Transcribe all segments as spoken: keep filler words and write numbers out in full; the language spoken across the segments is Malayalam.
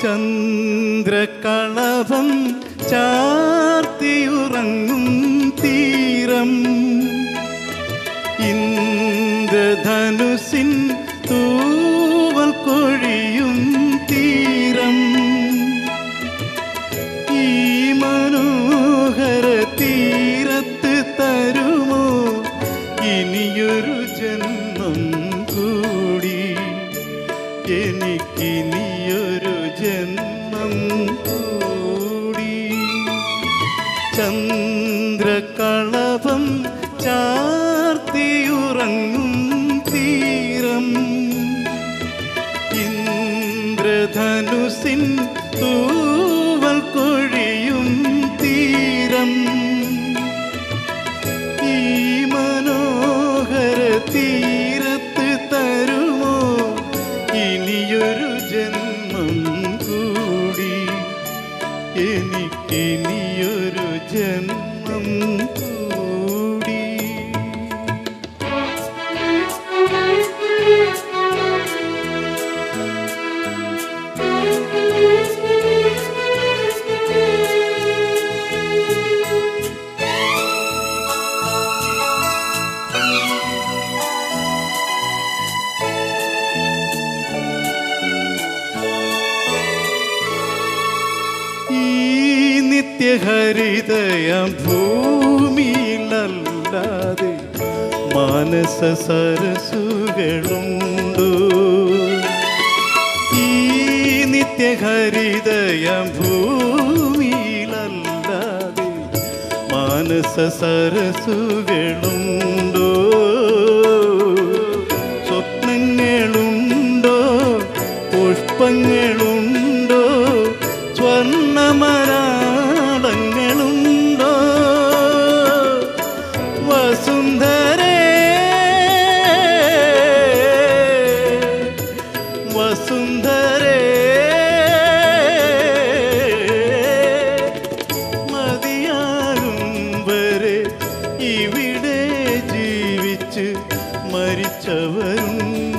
ചന്ദ്രകളഭം ചാർത്തിയുറങ്ങും തീരം ഇന്ദ്രധനുസിൻ തൂവൽ കൊഴിയും തീരം ഈ മനോഹര തീരത്ത് തരുമോ ഇനിയൊരു ജന്മം കൂടി എനിക്കിനിയൊരു ജന്മം കൂടി ചന്ദ്രകളഭം ചാർത്തിയുറങ്ങും തീരം ഇന്ദ്രധനുസിൻ തൂവൽ കൊഴിയും തീരം ഈ മനോഹര തീരത്ത് തരുമോ ഇനിയൊരു ജന്മം കൂടി എനിക്കിനിയൊരു ജന്മം കൂടി. നിത്യഹരിതയം ഭൂമിയിലല്ലാതെ മാനസ സരസുകളുണ്ടോ ഈ നിത്യഹരിതയം ഭൂമിയിലല്ലാതെ മാനസ സരസുകളുണ്ടോ സ്വപ്നങ്ങളുണ്ടോ പുഷ്പങ്ങളുണ്ടോ സ്വർണ്ണമരാളങ്ങളുണ്ടോ വസുന്ധരേ വസുന്ധരേ മതിയാകും വരെ ഇവിടെ ജീവിച്ച് മരിച്ചവരും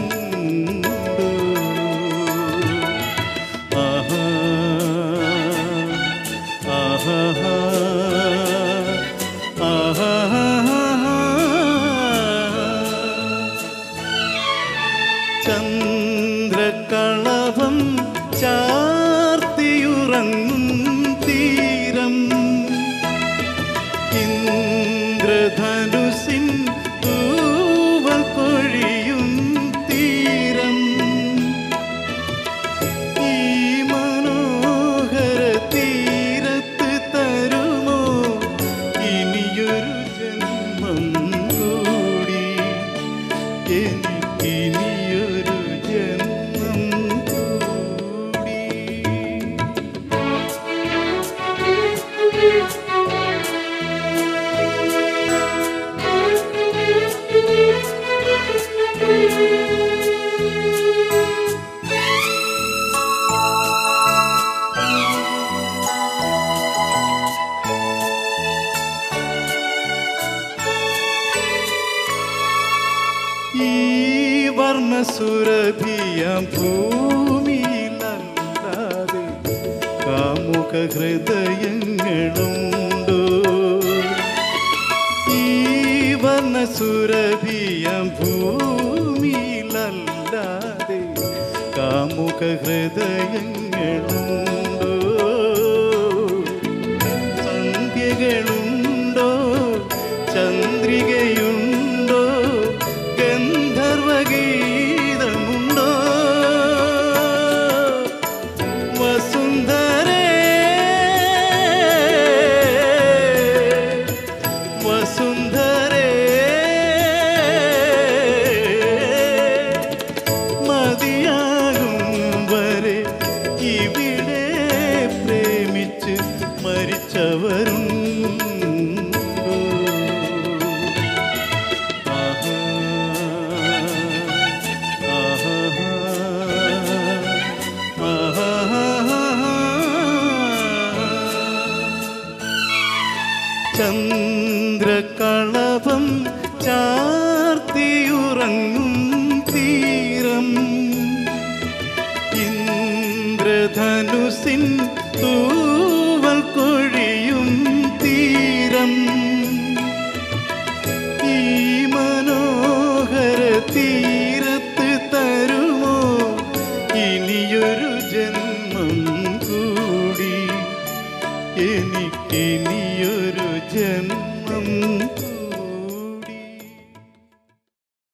ചന്ദ്രകളഭം ചാർത്തിയുറങ്ങും തീരം ഇന്ദ്രധനുസിൻ തൂവൽ കൊഴിയും തീരം ഈ മനോഹര തീരത്ത് തരുമോ ഇനിയൊരു ജന്മം കൂടി എനിക്കിനിയൊരു ജന്മം കൂടി. ഈ വർണ്ണസുരഭിയാം ഭൂമിയിലല്ലാതെ കാമുക ഹൃദയങ്ങളുണ്ടോ ഈ വർണ്ണസുരഭിയാം ഭൂമിയിലല്ലാതെ കാമുക ഹൃദയങ്ങളുണ്ടോ സന്ധ്യകളുണ്ടോ ചന്ദ്രികയുണ്ടോ ഗന്ധർവഗീതമുണ്ടോ വസുന്ധരേ വസുന്ധരേ മതിയാകും വരെ ഇവിടെ തൂവൽ കൊഴിയും തീരം ഈ മനോഹര തീരത്ത് തരുമോ ഇനിയൊരു ജന്മം കൂടി എനിക്കിനിയൊരു ജന്മം